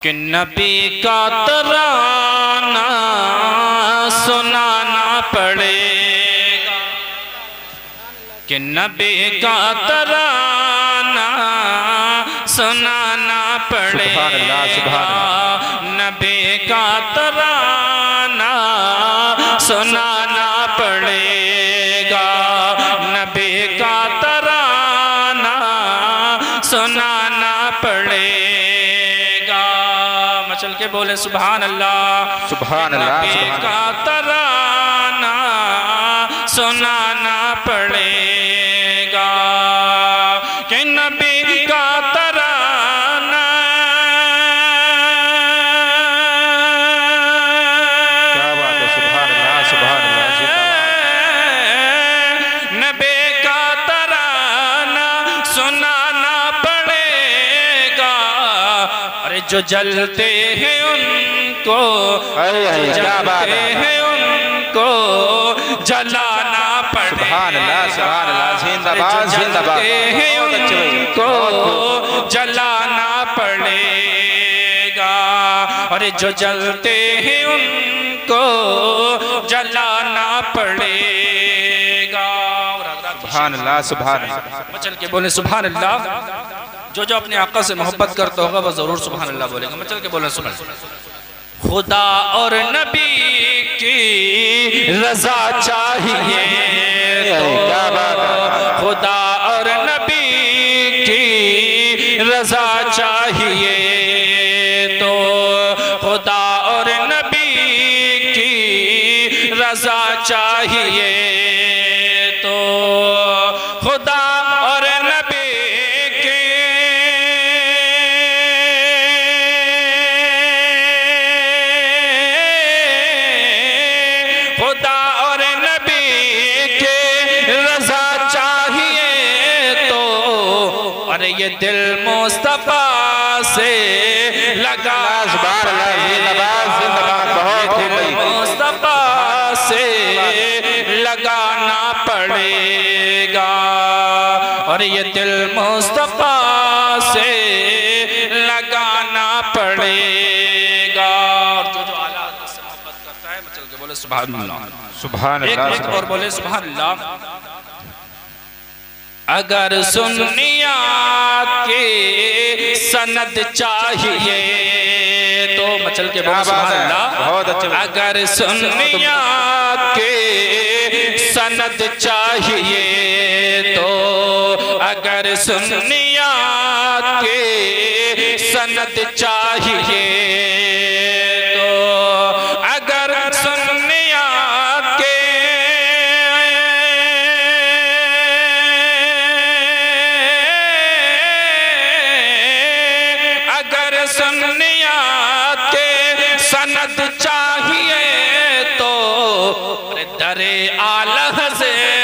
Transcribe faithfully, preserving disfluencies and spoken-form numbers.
कि नबी का तराना सुनाना पड़ेगा, कि नबी का तराना सुनाना पड़ेगा, नबी का तराना सुनाना पड़ेगा, नबी का तराना सुनाना पड़ेगा। मचल के बोले सुभान अल्लाह, सुभान अल्लाह। नबी का तराना सुनाना पड़ेगा, कि नबी का तराना। क्या बात है, सुभान अल्लाह, सुभान अल्लाह। नबी का तराना सुनाना पड़ेगा, अरे जो जलते हैं उनको, जलते हैं उनको जलाना पड़ेगा। सुभान अल्लाह, सुभान अल्लाह। जिंदाबाद, जिंदाबाद। हैं उनको जलाना पड़ेगा, अरे जो जलते हैं उनको जलाना पड़ेगा। सुभान अल्लाह, सुभान अल्लाह। मचल के बोले सुभान अल्लाह। जो जो अपने आका से मोहब्बत करता होगा वह जरूर सुभान अल्लाह बोलेगा। मचल के बोले सुभान अल्लाह। खुदा और नबी की रजा चाहिए तो, खुदा और नबी की रजा चाहिए तो, खुदा और नबी की रजा चाहिए तो, खुदा और नबी की खुदा और नबी के रजा चाहिए तो, अरे ये दिल मुस्तफा से लगा, मुस्तफा से लगाना पड़ेगा, और ये दिल मुस्तफा से लगाना पड़ेगा। और जो जो आला से मोहब्बत करता है मचल के बोले सुभान अल्लाह, सुभान एक अल्लाह। एक और बोले सुभान अल्लाह। अगर सुन्निया के सनद चाहिए तो, मचल के बोले सुभान अल्लाह। बहुत अच्छे। अगर सुन्निया के सनद चाहिए तो, अगर सुन्निया के सनद चाहिए तो, अगर सुन्निया के अगर सुन्निया के सनद चाहिए तो, दरे आलह से